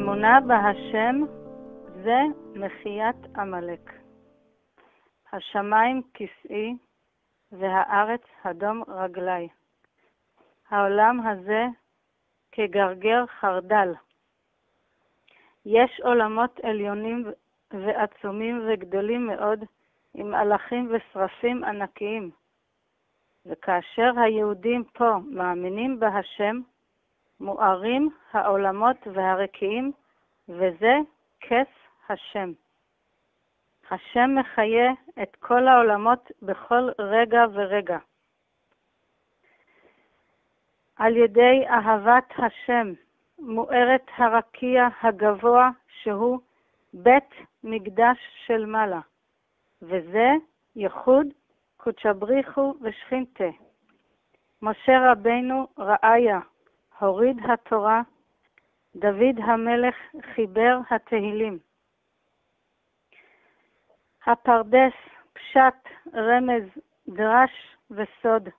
האמונה בהשם זה מחיית עמלק. השמיים כסאי והארץ הדום רגלי. העולם הזה כגרגר חרדל. יש עולמות עליונים ועצומים וגדולים מאוד עם מלאכים ושרפים ענקיים. וכאשר היהודים פה מאמינים בהשם, מוארים העולמות והרקיעים, וזה כס השם. השם מחיה את כל העולמות בכל רגע ורגע. על ידי אהבת השם מוארת הרקיע הגבוה שהוא בית מקדש של מעלה, וזה ייחוד קודשא בריחו ושכינתה. משה רבנו ראיה הוריד התורה, דוד המלך חיבר התהילים. הפרדס, פשט, רמז, דרש וסוד.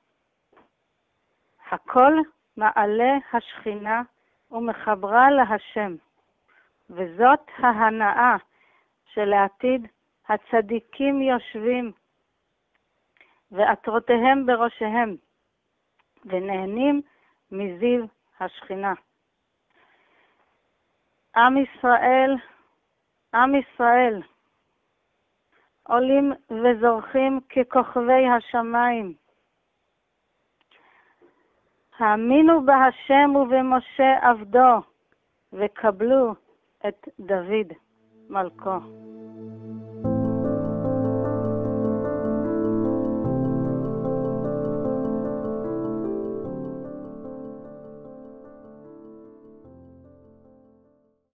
הכל מעלה השכינה ומחברה להשם, וזאת ההנאה שלעתיד הצדיקים יושבים ועטרותיהם בראשיהם ונהנים מזיו השכינה. עם ישראל, עולים וזורחים ככוכבי השמיים. האמינו בהשם ובמשה עבדו, וקבלו את דוד מלכו.